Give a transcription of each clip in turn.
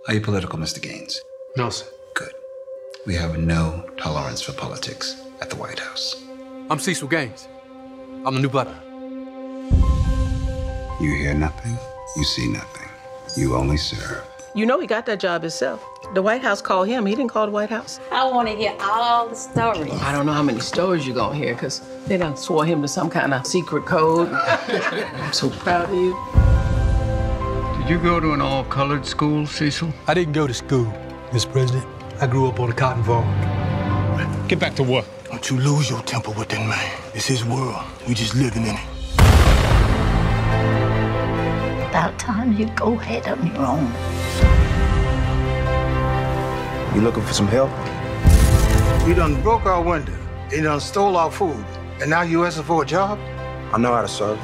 Are you political, Mr. Gaines? No, sir. Good. We have no tolerance for politics at the White House. I'm Cecil Gaines. I'm the new Butler. You hear nothing, you see nothing. You only serve. You know he got that job himself. The White House called him. He didn't call the White House. I want to hear all the stories. I don't know how many stories you're going to hear, because they done swore him to some kind of secret code. I'm so proud of you. Did you go to an all-colored school, Cecil? I didn't go to school, Mr. President. I grew up on a cotton farm. Get back to work. Don't you lose your temper with that man. It's his world. We just living in it. About time you go ahead on your own. You looking for some help? You done broke our window. You done stole our food. And now you asking for a job? I know how to serve.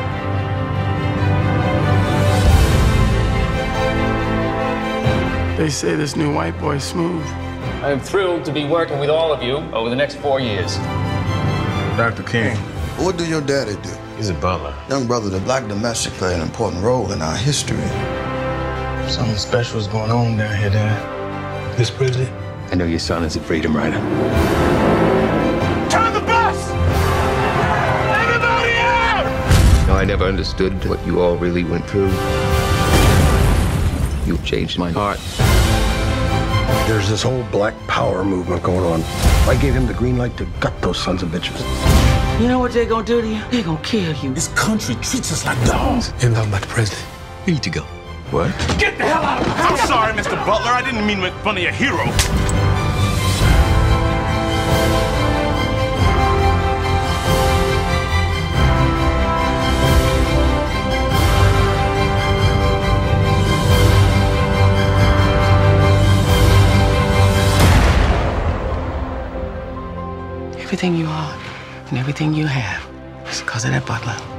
They say this new white boy's smooth. I am thrilled to be working with all of you over the next 4 years. Dr. King. What do your daddy do? He's a butler. Young brother, the black domestic play an important role in our history. Something special is going on down here, Dad. Mr. President? I know your son is a freedom rider. Turn the bus! Everybody out! No, I never understood what you all really went through. You changed my heart. There's this whole black power movement going on. I gave him the green light to gut those sons of bitches. You know what they're going to do to you? They're going to kill you. This country treats us like dogs. Ain't talking about the president. You need to go. What? Get the hell out of the house! I'm sorry, Mr. Butler. I didn't mean to make fun of your hero. Everything you are and everything you have is because of that Butler.